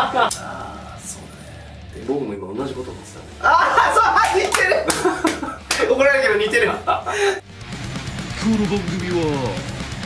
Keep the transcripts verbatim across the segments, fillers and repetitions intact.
ああそうだね。僕も今同じこと思ってた。 ああそう似てる怒られるけど似てる。 この番組は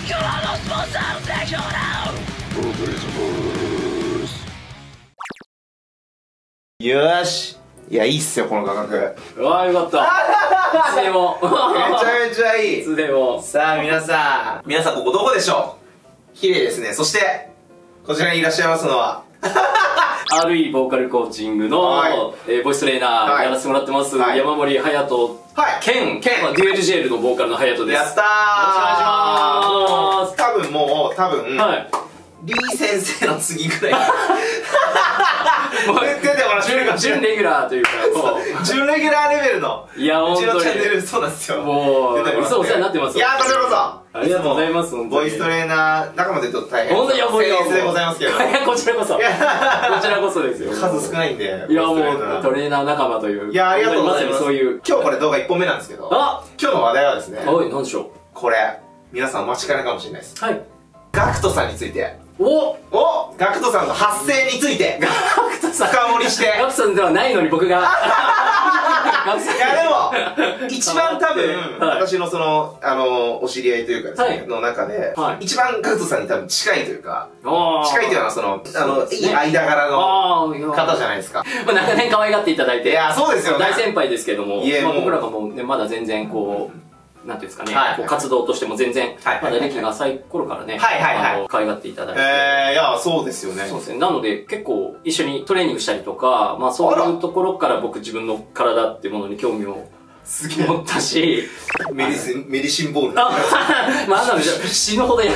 よーし、いやいいっすよこの価格。 うわーよかった。いつでもめちゃめちゃいい。 いつでも。ささあ皆さん、皆さんここどこでしょう。綺麗ですね。そしてこちらにいらっしゃいますのはアールイー ボーカルコーチングの、 はいえーボイストレーナーやらせてもらってます、 はい、 山森隼人はい兼、 兼まあ、デュエルジェールのボーカルの隼人です。 やったー。 よろしくお願いします。 多分もう多分、 はい、 リー先生の次ぐらいもう出てもらってるかもしれない。 準レギュラーというか準レギュラーレベルのいやうちの本当にチャンネルそうなんですよ。 もう出てもらって嘘お世話になってます。 いやーこちらこそありがとうございます。 ボイストレーナー仲間でと大変本当にやばいよ僭越でございますけどいやこちらこそこちらこそですよ。 数少ないんで。 いやもうボイストレーナートレーナー仲間という。 いやありがとうございます。 そういう今日これ動画いっぽんめなんですけど、 あ今日の話題はですね、 おい何でしょこれ皆さんお待ちかねかもしれないです。 う。はいガクトさんについて、 おおガクトさんの発声についてガクトさん深掘りしてガクトさんではないのに僕がガクトさんいやでも一番多分、 はい私のそのあのお知り合いというかですね、 はいの中で、 はい一番ガクトさんに多分近いというか、 おー近いというのはそのあのそうですねいい間柄のあーいや方じゃないですか。 まあ長年可愛がっていただいて、 いやそうですよね。 大先輩ですけども、 いえもうまあ僕らがもうね、まだ全然こう、なんていうんですかね、 はいこう活動としても全然、 はいまだ歴が浅い頃からね、 はいはいはいあの可愛がっていただいて、 えー、いやそうですよね。 そうですね。なので結構一緒にトレーニングしたりとか、まあそういうところから僕自分の体っていうものに興味をすげえ持ったし、 メディシンメディシンボール。 あまああんなのじゃ死ぬほどやる。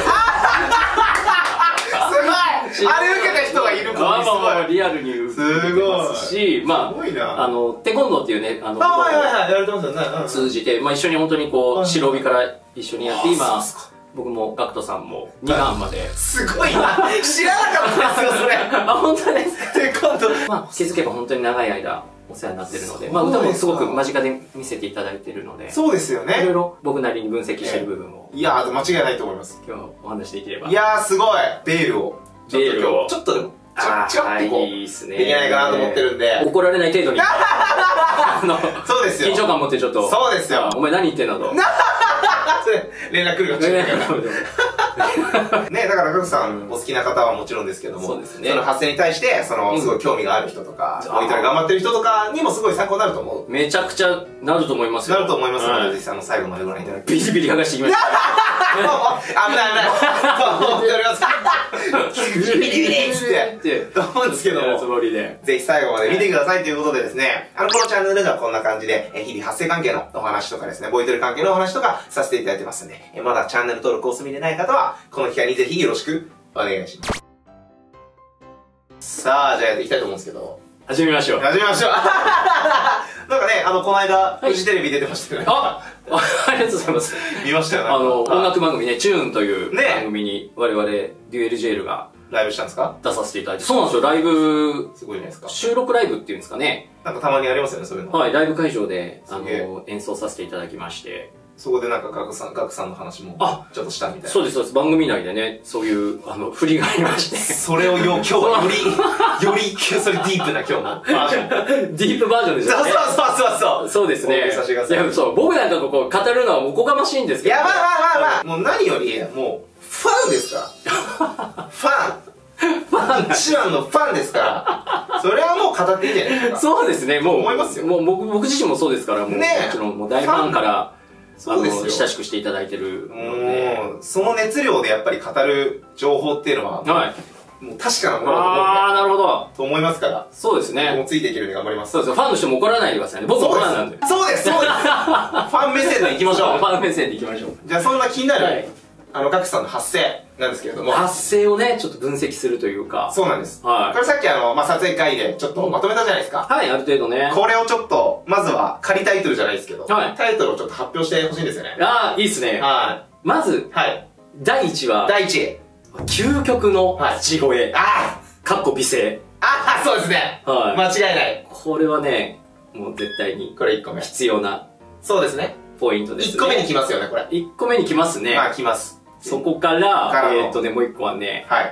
すごい。あれ受けた人がいるまあまあまあかリアルに受けてますし、まあすごいなあのテコンドーっていうね、あのあはいはいはいやられてますよね。うん通じて、まあ、一緒に本当にこう白帯から一緒にやって、 あ今そうっすか僕もガクトさんもに段まで。 すごいな。知らなかったですよそれ。 あ本当ですか。 テコンドー。 まあ気づけば本当に長い間お世話になってるので、まあそうですか歌もすごく間近で見せていただいてるので、 そうですよいろいね。 ろ僕なりに分析してる部分をいやー間違いないと思います。 今日お話しできれば。 いやーすごい。ベールをちょっとベールを今日ちょっとでもちょあちょってこういいっすね。 できないかなと思ってるんで。 怒られない程度にあのそうですよ。 緊張感持ってちょっと、 そうですよあお前何言ってんだと。 それ連絡来るかもしれないから。ね、だからガクさん、 うんお好きな方はもちろんですけども、 そうですねその発声に対してそのすごい興味がある人とか、モニター頑張ってる人とかにもすごい参考になると思う。 めちゃくちゃなると思いますよ。 なると思いますので、 はいぜひあの最後までご覧いただき。 ビリビリ剥がしていきました。 危ない危ないと思っておりますビリビリビリっつってと思うんですけどつも、 もりで。 ぜひ最後まで見てくださいということでですね、あのこのチャンネルではこんな感じでえ日々発声関係のお話とかですね、ボイトレ関係のお話とかさせていただいてますんで、えまだチャンネル登録お済みでない方はこの機会にぜひよろしくお願いします。さあじゃあやっていきたいと思うんですけど、 始めましょう。 始めましょうなんかね、あのこの間フジテレビ出てましたよね。 あありがとうございます。 見ましたよね。 あの、 はい音楽番組ね、チューンというね番組に我々、デュエルジェールがライブしたんですか？ 出させていただいて、そうなんですよ、ライブ、 すごいじゃないですか。 収録ライブっていうんですかね。 なんかたまにありますよね、そういうの。 はい、ライブ会場で、あすげえの、演奏させていただきまして。 そこでなんかガクさん、ガクさんの話もあちょっとしたみたいな。 そうです、そうです。番組内でね、そういう、あの、振りがありまして。 それをよ、今日はより、より、それディープな今日のバージョン。 ディープバージョンですよね。 そうそうそうそう。 そうですね。 お送りさせてくださいいや、そう、僕なんかここ語るのはおこがましいんですけど。 いや、まあまあまあまあ、もう何より、もう、ファンですから。ファン。 ファンが一番のファンですから。それはもう語っていいじゃないですか。 そうですね、もう、 思いますよもう僕、僕自身もそうですから、もう、もねえちろん、もう大ファンから、あの、 そうですよ親しくしていただいてるので。 もう、その熱量でやっぱり語る情報っていうのは、 はい。 もう確かなものだと思うんであー、なるほど。 と思いますから、 そうですもうね。 ついていけるように頑張ります。 そうですよ。ファンの人も怒らないでくださいね。僕もファンなんで。 そうです、そうです。ファン目線でいきましょう。 ファン目線でいきましょう。 じゃあそんな気になる、 はいあの、ガクさんの発声なんですけれども。 発声をね、ちょっと分析するというか。 そうなんです。 はいこれさっきあの、まあ、撮影会でちょっとまとめたじゃないですか。 はい、ある程度ね。 これをちょっと、まずは仮タイトルじゃないですけど、 はいタイトルをちょっと発表してほしいんですよね。 あー、いいっすね。 はまず、 い。はい。 だいいちは、 第一位。 究極のはい地声。 あかっこ美声。 ああそうですね。 はい。 間違いない。 これはね、もう絶対にこれいっこめ。 必要なそうですね。 ポイントですね。 いっこめに来ますよね、これ。 いっこめに来ますね。 まあ来ます。 そこから、 からのえーっとね、もういっこはね、 はい。 あ、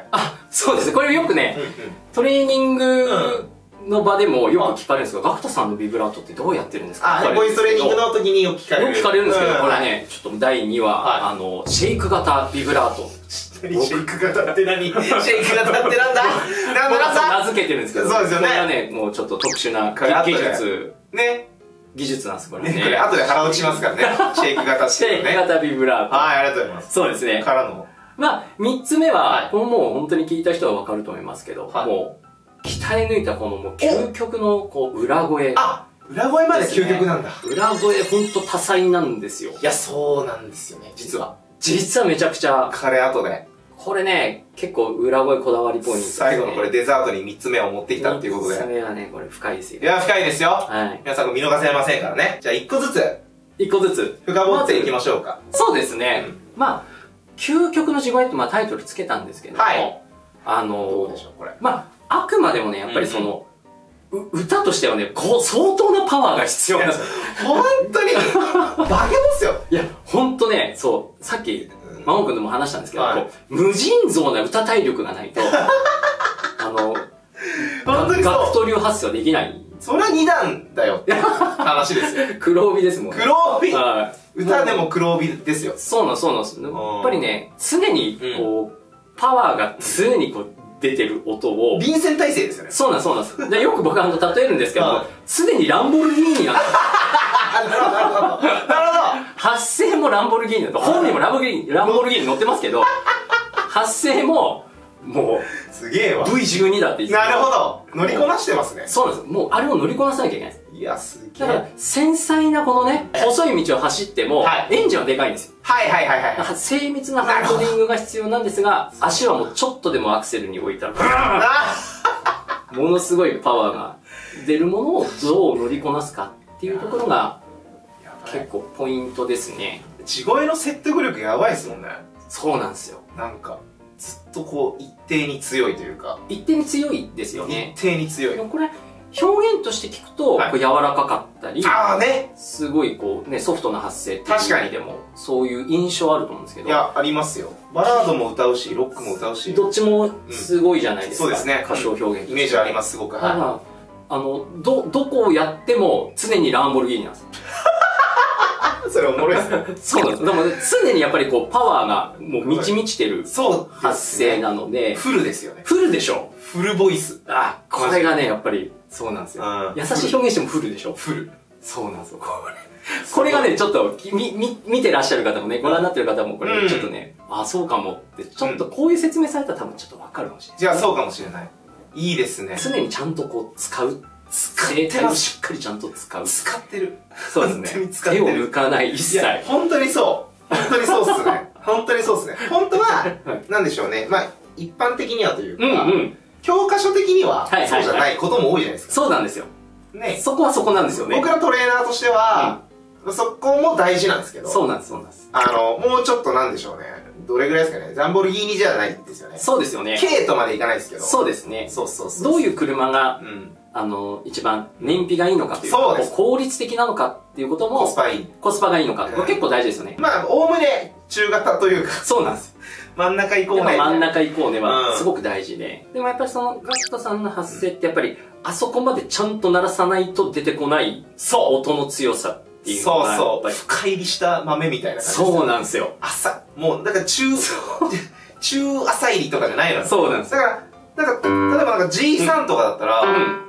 そうです。これよくね、 うんうん。 トレーニングの場でもよく聞かれるんですが、ガクタさんのビブラートってどうやってるんですか？ あ、ボイストレーニングの時によく聞かれる。 よく聞かれるんですけど、 うんこれね、ちょっとだいにわ、 はいあの、シェイク型ビブラート。 シェイク型って何？シェイク型ってなんだ？なんだなんだ？ 名付けてるんですけど、 そうですよねこれはね、もうちょっと特殊なこれ後で技術、 ね。 技術なんです、これね。 ね、これ後で腹落ちますからね。シェイク型ってシェイいうのね。 ク型ビブラート。 はい、ありがとうございます。 そうですね。 からの。 まあ、三つ目は、 はいこれもう本当に聞いた人はわかると思いますけど、 はいもう、鍛え抜いたこのもう究極のこう裏声。 あ、裏声まで究極なんだ。 裏声ほんと多彩なんですよ。 いや、そうなんですよね、実は。 実はめちゃくちゃ、 彼後で。 これね、結構裏声こだわりポイントですね。 最後のこれデザートに三つ目を持ってきたっていうことで。 三つ目はね、これ深いですよ。 いや、深いですよ。 はい。 皆さんも見逃せませんからね。じゃあ一個ずつ一個ずつ。 深掘っていきましょうか。 そうですね。 うんまあ、究極の地声ってまあタイトルつけたんですけども、 はいあどのうでしょう、これ。 まあ、あくまでもね、やっぱりその、う歌としてはね、こう、相当なパワーが必要なんですよ。 本当に、バケモスよ。 いや、ほんとね、そう、さっき、マモ君とも話したんですけど、 はいこう無尽蔵な歌体力がないと、あの、 本当にそう学徒流発声はできない。 それは二段だよって話ですよ。 黒帯ですもんね。 黒帯はい歌でも黒帯ですよ。 そうなんそうなんです。やっぱりね、常にこう、パワーが常にこう出てる音を、 臨戦態勢ですよね。 そうなんそうなんです。でよく僕あの例えるんですけどはい、 常にランボルギーニなんですよ。 あ、なるほど、なるほど。なるほ発声もランボルギーニだと、本人もランボルギーニ、ランボルギーニ乗ってますけど、発声も、もど。すげえわ。 う ブイじゅうに だって言ってなるほど。乗りこなしてますね。 そうなんです。もうあれを乗りこなさなきゃいけないんです。 いや、すげだからえ。、 繊細なこのね、細い道を走っても、 はいエンジンはでかいんですよ。 はいはいはいはい。 だから精密なハンドリングが必要なんですが、足はもうちょっとでもアクセルに置いたら、 あものすごいパワーが出るものをどう乗りこなすかっていうところが結構ポイントですね。 地声の説得力やばいですもんね。 そうなんですよ。 なんか、ずっとこう、一定に強いというか、 一定に強いですよね。 一定に強いで。もこれ、表現として聞くと、 はいこう柔らかかったり、 ああね。 すごいこうね、ソフトな発声っていう確かに意味でも、そういう印象あると思うんですけど、 いや、ありますよ。バラードも歌うし、ロックも歌うし、 どっちもすごいじゃないですか。 そうですね。 歌唱表現として。 イメージあります、すごく。はただ、あの、ど、どこをやっても常にランボルギーニなんですよ。 い。それおもろいですね。 そうなんです。でも常にやっぱりこう、パワーがもう満ち満ちてるそう発声なので、 フルですよね。 フルでしょ。 フルボイス。 あ、これがね、やっぱり、そうなんですよ。 うん優しい表現してもフルでしょ。 フル。 そうなんですよ。これ、これがね、ちょっと、み、み、見てらっしゃる方もね、ご覧になってる方も、これ、 うんちょっとね、あ、そうかもって、ちょっとこういう説明されたら多分ちょっとわかるかもしれない。 じゃあそうかもしれない。いいですね。 常にちゃんとこう、使う。 使って声帯をます。 しっかりちゃんと使う。 使ってる。 そうです本当にね。 使ってる手を抜かない、一切。 いや、本当にそう。本当にそうっすね。本当にそうっすね。本当は、 はいなんでしょうね。まあ、一般的にはというか、 うんうん。 教科書的には、 はいはいはいそうじゃないことも多いじゃないですか。 そうなんですよ。 ね。 そこはそこなんですよね。 僕らトレーナーとしては、そこも大事なんですけど、 そうなんです、そうなんです。 あの、もうちょっとなんでしょうね。どれぐらいですかね。ザンボルギーニじゃないんですよね。 そうですよね。 K とまでいかないですけど。 そうですね。 そうそうそう。うどういう車が、 うん。 あの、一番燃費がいいのかというか、 そうですこう効率的なのかっていうことも、 コスパいい。 コスパがいいのか、 うんこれ結構大事ですよね。 まあ、おおむね中型というか、 そうなんです。 真ん中行こうやっね。 ぱ真ん中行こうねうはんすごく大事で。でもやっぱりそのガクトさんの発声ってやっぱり、あそこまでちゃんと鳴らさないと出てこない、 そう音の強さっていうのそうが、やっそう。 ぱり深入りした豆みたいな感じです。 そうなんですよ。 浅、もう、だから中、中浅入りとかじゃないのよ。 そうなんですだから、なんか、例えばなんか ジースリー とかだったら、 うん。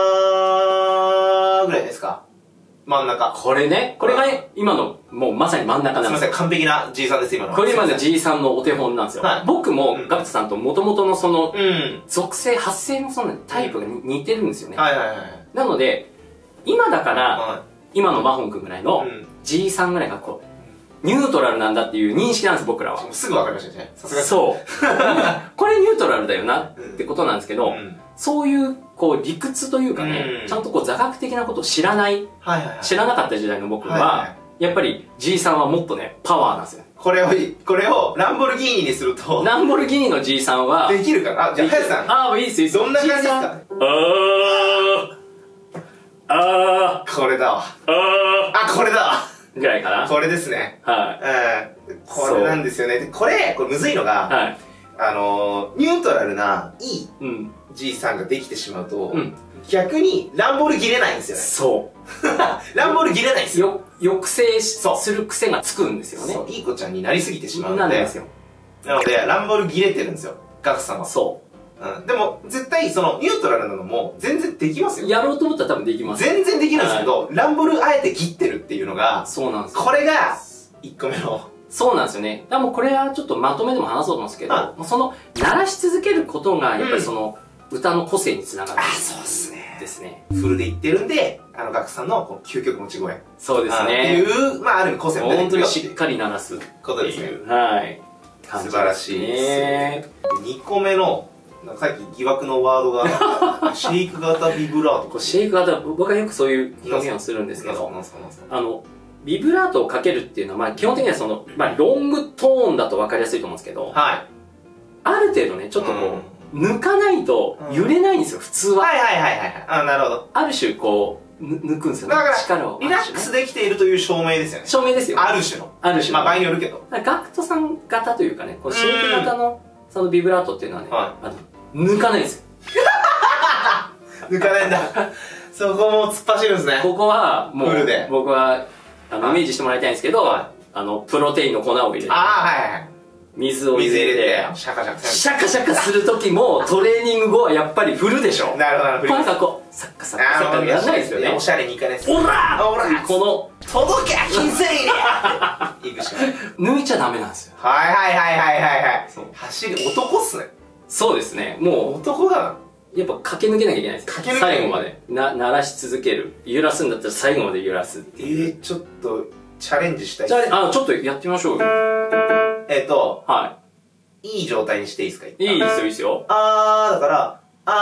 あーぐらいですか。真ん中。 これね、これがね、今の、もうまさに真ん中なんですよ。 すみません、完璧な ジースリー です、今の。 これ今のすいませんジーさんのお手本なんですよ。 はい僕もうんガクトさんと元々のその、 うん。 属性、発声のそのタイプがに似てるんですよね。 はいはいはい。 なので、今だから、 は今のマホン君ぐらいのうんジーさんぐらいがこう、ニュートラルなんだっていう認識なんです、僕らは。 い。すぐ分かりましたね。さすがに。 そう。これニュートラルだよなってことなんですけど、 うんそういう、こう、理屈というかね、 うんちゃんとこう、座学的なことを知らない、 はいはいはい。 知らなかった時代の僕は、 はいはやっぱり ジーさんはもっとね、パワーなんですよ。 これを、これをランボルギーニにすると、 ランボルギーニの ジーさんは、 できるかなあ、じゃあ、ハヤさん。 ああ、いいっす、いいっす。 どんな感じですかジーさんあー、あー、 これだわ。 ああ、これだわ。 ー、ぐらいかな。 これですね。 はい。 うん。これなんですよね。でこれ、これむずいのが、 はい。 あのー、ニュートラルないいうん。 じいさんができてしまうと、 うん。 逆にランボル切れないんですよね。 そランボル切れないんですう。 よ。 よ、抑制しそうする癖がつくんですよね。 そう、いい子ちゃんになりすぎてしまうので。 なんですよ。 なので、ランボル切れてるんですよ。ガクさんは。 そうん。でも、絶対、その、ニュートラルなのも、全然できますう。 よ。 やろうと思ったら多分できます。 全然できるんですけど、ランボルあえて切ってるっていうのが、 そうなんですよ。 これが、いっこめの。 そうなんですよね。だからもうこれはちょっとまとめでも話そうと思うんですけど、 はもうその、鳴らし続けることが、やっぱりその、歌の個性につながる。 あ、そうっすね。 ですね。 フルで言ってるんで、あの、ガクさんの、この究極持ち声。 そうですね。 っていう、まあ、ある意味個性も出て本当にくるよっていうしっかり鳴らすってことですね。 いう。はい。感じ素晴らしいです。にこめの、なんかさっき疑惑のワードが、シェイク型ビブラート。 こうシェイク型、僕はよくそういう表現をするんですけど、 なんすかなんすかあの、ビブラートをかけるっていうのは、まあ基本的にはその、まあロングトーンだと分かりやすいと思うんですけど、 はい。 ある程度ね、ちょっとこう、抜かないと揺れないんですよ、普通は。 はいはいはいはい。あ、なるほど。 ある種こう、ぬ抜くんですよね。 だから力を。 リラックスできているという証明ですよね。 証明ですよ。 ある種の。 ある種の。 まあ場合によるけど。 ガクトさん型というかね、こうシェイク型のそのビブラートっていうのはね、 はあの抜かないんですよ。 抜かないんだ。そこも突っ走るんですね。 ここはもうフルで僕はあのイメージしてもらいたいんですけど、 はあのプロテインの粉を入れてああ、はいはい。 水を入水入れてれて、シャカシャカシャカシャカする時もトレーニング後はやっぱり振るでしょ。 なるほど、なるほど。 なんかこうサッカサッカサッカやらないですよね。 おしゃれにいかないです。 オラオラこ届け金銭入れいくしかない。 の抜いちゃダメなんですよ。 はいはいはいはいはいはい。 そう走る男っすね。 そうですね。も男だな。 うやっぱ駆け抜けなきゃいけないです。 駆け抜けなきゃいけない最後までな鳴らし続ける。揺らすんだったら最後まで揺らすってえいう。 ー、ちょっと、チャレンジしたいじゃです。 ああちょっとやってみましょうよ。 えっと、 はいい状態にしていいですかい。いいですよいいですよ。 あー、だから、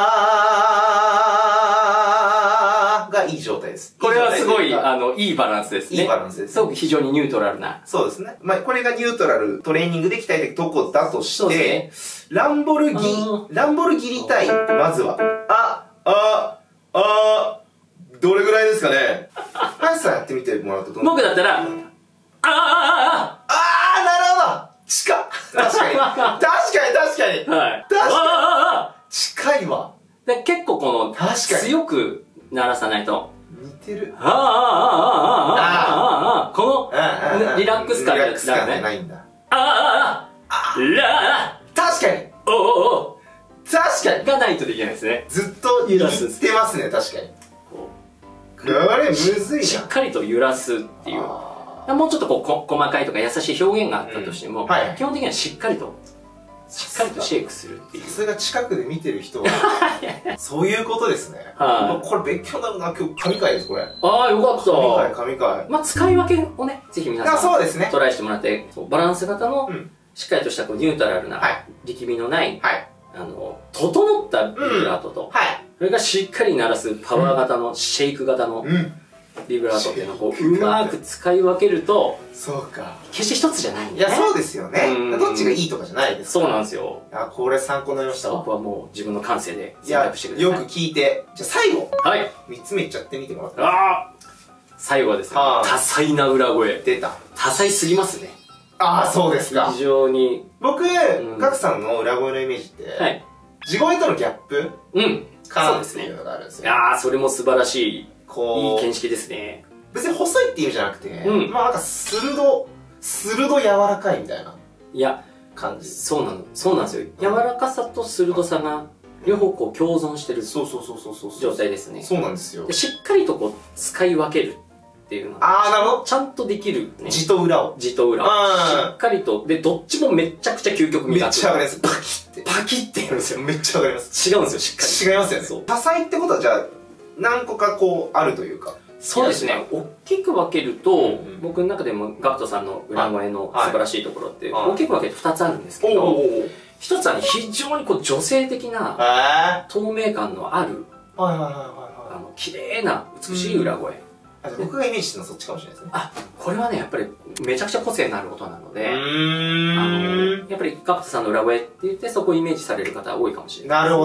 あーがいい状態です。 これはすごい、 いい状態というかあの、いいバランスですね。 いいバランスですすごく非常にニュートラルな。 そうですね。まあ、これがニュートラル、トレーニングで鍛えていくとこだとしそうて、 ですね。 ランボルギあ、 ランボルギりたい。まずは。あ、あ、あ、どれぐらいですかね。林さんやってみてもらうとどう僕だったら、あーあーああー、なるほど近っ確かに。確かに確かに。 ーはい。 確かにあーあーあ近いわ。 ーで結構この、 確かに強く鳴らさないと、 似てる。 あーあーあーあーあーあーあーこの、リラックス感リラックス感じゃね。 ないんだ。 あーあーあーら確かにーおーおーお確かにーがないとできないですね。 ずっと言揺らすってますね、確かに。 ここれむずういな。 しっかりと揺らすっていう。 あもうちょっとこうこ細かいとか優しい表現があったとしても、 うんはい基本的にはしっかりと、しっかりとシェイクするっていうー。さすが近くで見てる人は、そういうことですね。 はいこれ勉強になるな、今日神回です、これ。 ああ、よかっ神回、 た。 神回。 まあ、使い分けをね、ぜひ皆さあ、 ん、 そうですね。 トライしてもらって、そうバランス型のうん、 しっかりとしたこうニュートラルな、 はい力みのない、 はい。 あの、整ったビブラートと、 はい。 それがしっかり鳴らすパワー型の、シェイク型のうん。 ビブラートっていうのをこう、 シェイク型うまく使い分けると、 そうか。 決して一つじゃないんいや、 だね。 そうですよねうん。 どっちがいいとかじゃないです。 そうなんですよ。 いや、これ参考になりましたわ。 僕はもう自分の感性でいや選択してく、ださい。 よく聞いて。じゃあ最後、 はい。 三つ目いっちゃってみてもらっていいああ最後はですね、 はい多彩な裏声。 出た。 多彩すぎますね。 ああ、そうですか非。常に。 僕、 んガクさんの裏声のイメージって、 はい。 地声とのギャップうん。 かなっそうですねていうのがあるんですいよ。 やー、それも素晴らしい、いこう、 い見識ですね。 別に細いっていう意味じゃなくて、 うんまあなんか鋭、鋭柔らかいみたいないや、 感じ。 そうなの。そうなんですよ。柔らかさと鋭さが、両方こう共存してるそうそうそうそうそうそう。 状態ですね。 そうなんですよで。しっかりとこう、使い分けるっていうのが、 あーなるほどちゃんとできるね。 字と裏を。 字と裏。 うんしっかりと、で、どっちもめっちゃくちゃ究極めっ味があってちゃわかります。パキって。 パキってやるんですよ。 めっちゃわかります。 違うんですよ、しっかり。 違いますよね。 そう多彩ってことはじゃあ、何個かこう、あるというか。 そうですね。大きく分けると、 うんうん僕の中でもガクトさんの裏声のはい素晴らしいところって、 はい大きく分けてふたつあるんですけおど、 お。 一つはね、非常にこう女性的なえ透明感のある、 ー。はいはいはいはいあはい。 の、綺麗な美しい裏声。 あ、じゃあ僕がイメージしてるのはそっちかもしれないですね。 あ、これはね、やっぱりめちゃくちゃ個性のある音なので、 うあーん。 の、やっぱりガクトさんの裏声って言ってそこをイメージされる方多いかもしれないですね。 なるほど。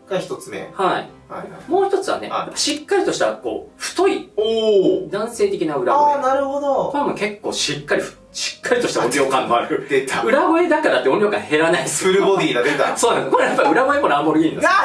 が一つ目。はいはい。 はい。 もう一つはね、 はいやっぱしっかりとした、こう、太い、 おお。 男性的な裏ああ、 声。 なるほど。 これも結構しっかり、しっかりとした音量感のある。 出た。 裏声だからって音量感減らないですよ。 フルボディが出た。 そうなんです。これやっぱり裏声もランボルギーニです。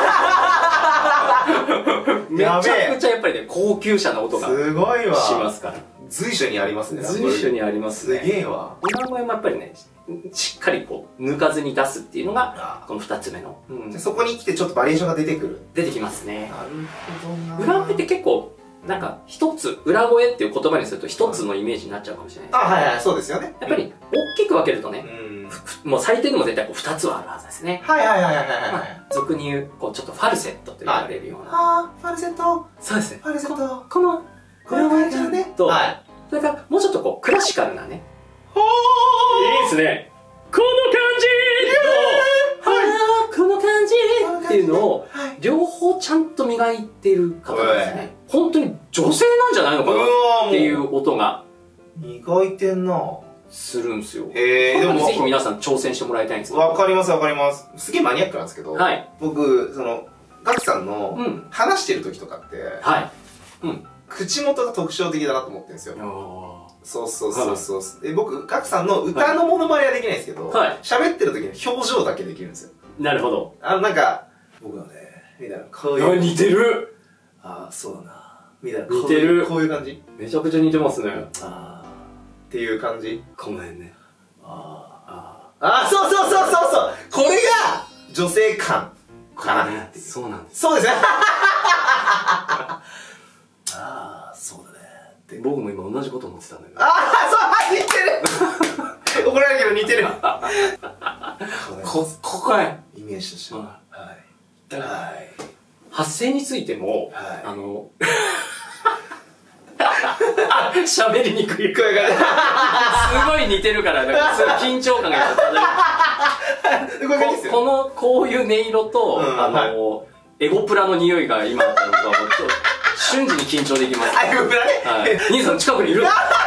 めちゃくちゃやっぱりね、高級車の音がすごいわ。 しますから。 随所にありますね。 随所にありますね。 すげえわ。 裏声もやっぱりね、しっかりこう、抜かずに出すっていうのが、この二つ目の。うんじゃあそこに来てちょっとバリエーションが出てくる。 出てきますね。 なるほどな。 裏声って結構、なんか一つ、裏声っていう言葉にすると一つのイメージになっちゃうかもしれないですあ、はいはい、そうですよね。 やっぱり、大きく分けるとね、 うん。 もう最低でも絶対こう二つはあるはずですね。 はいはいはいはいはいまあはい。 俗に言う、こうちょっとファルセットと言われるような。 あー、ファルセット。 そうですね。 ファルセット。 この、 これはじゃあね。 と、 はい。 それからもうちょっとこう、クラシカルなね。 ほいいですね。この感じはいあーこの感じっていうのを、 はい。 両方ちゃんと磨いてる方なんですね。本当に女性なんじゃないのかなっていう音が磨いてんな。 するんですよ。 へえ、でも、 ぜひ皆さん挑戦してもらいたいんですけど。 わかりますわかります。すげえマニアックなんですけど、 はい。 僕、その、ガクさんのうん。 話してる時とかって、 はい。うん。 口元が特徴的だなと思ってるんですよ。 あそうそうそうそう。で僕、ガクさんの歌のモノマネはできないんですけど、 はい喋ってる時の表情だけできるんですよ。 ーなるほど。 あの、なんか、僕はね、みたいな、こういう。 似てるああ、そうだな。みたいな。 似てるこういうこういう感じ。 めちゃくちゃ似てますね。 ああ。っていう感じ。 この辺ね。 あああ。ああ、そうそうそうそうそうこれが、女性感かなっていう。 そうなんです。 そうですね。ああ、そうだね。って僕も今同じこと思ってたんだけど。 ああ、そう、似てる怒られるけど似てる。 こ、ここへ。 イメージとしては。はい。はい。 発声についても、 はいあの、喋りにくい。 声がね。 すごい似てるから、なんかすごい緊張感がやっこういう感じですよ。 ここの、こういう音色と、 うんあの、エゴプラの匂いが今あったのとは、もうちょっと瞬時に緊張できます。 あ、エゴプラね。 はい。兄さん近くにいるね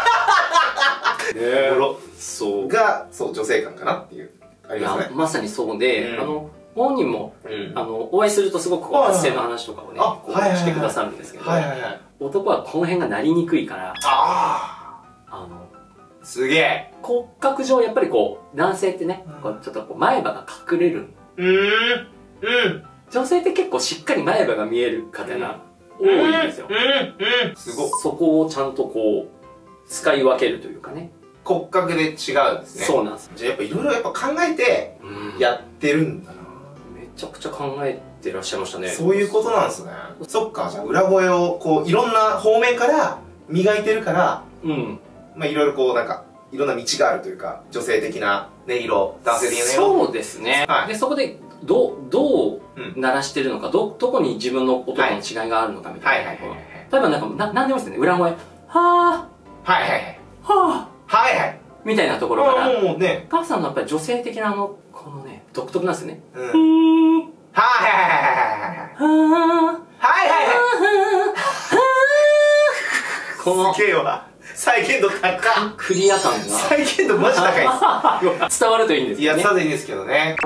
えところそう。 が、そう、女性感かなっていう。ありますね。 いやまさにそうで、 うんあの、本人も、 うんあの、お会いするとすごくこう、 はいはい発声の話とかをね、 あこうはいはいはいしてくださるんですけど、 はいはいはい。 男はこの辺がなりにくいから、 ああの、 あ、すげえ。 骨格上やっぱりこう、男性ってね、 うんこうちょっとこう前歯が隠れる。 うーん。うん。 女性って結構しっかり前歯が見える方が多いんですよ。 うん。うん。すごい。 そこをちゃんとこう、使い分けるというかね。 骨格で違うんですね。 そうなんです。 じゃあやっぱいろいろやっぱ考えてうんやってるんだな。 めちゃくちゃ考えてらっしゃいましたね。 そういうことなんですね。そっか、じゃあ裏声をこういろんな方面から磨いてるから、 うん。 まあいろいろこうなんか、いろんな道があるというか、女性的な音色、男性的な音色。 そうですね。 はいで、そこで、どう、どううん鳴らしてるのか、ど、どこに自分の音との違いがあるのかみたはいいなところ。 はいはいはい。 例えばなんか、な、なんでもいいですね。裏声。ははいはいはい。 ぁ、はぁ、 はいはい。 みたいなところから、 あもうね。 母さんのやっぱり女性的なあの、このね、独特なんですよね。 うん。 ふーん、 はいはいはいはいはい。 はぁ、 はいはいはい。 このすげえわ。再現度高っ。 クリア感が再現度マジ高いです。 伝わるといいんですいや、 よね。 さでいいんですけどね。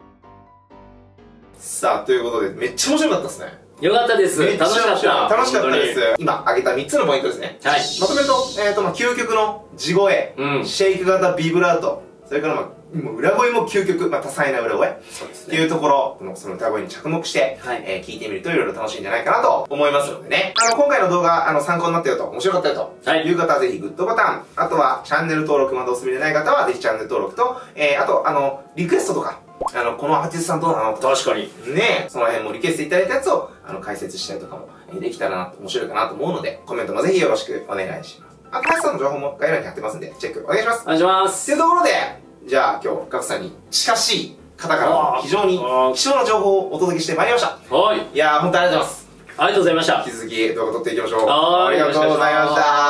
さあ、ということで、めっちゃ面白かったですね。 よかったです。 めっちゃ楽しかった。 楽しかったで本す。今挙げたみっつのポイントですね。 はいまとめると、えっと、まあ、究極の地声、 うんシェイク型ビブラート、それからまあ、もう裏声も究極、まあ、多彩な裏声。 そうですっていうところ、このその歌声に着目して、 はいえー聞いてみるといろいろ楽しいんじゃないかなと思いますのでね。あの、今回の動画、あの、参考になったよと、面白かったよと、 はいいう方はぜひグッドボタン、あとはチャンネル登録まだお済みでない方はぜひチャンネル登録と、えー、あと、あの、リクエストとか、あの、このアーティストさんどうなのとか、 確かに。 ねその辺もリクエストいただいたやつを、あの、解説したりとかもえーできたらな、面白いかなと思うので、コメントもぜひよろしくお願いします。あと、ハさんの情報も概要欄に貼ってますんで、チェックお願いします。 お願いします。 というところで、じゃあ今日、ガクさんに近しい方からの非常に貴重な情報をお届けしてまいりました。 はい。 いやー、本当にありがとうございます。 ありがとうございました引き。続き動画撮っていきましょう。 はーいありがとうございました。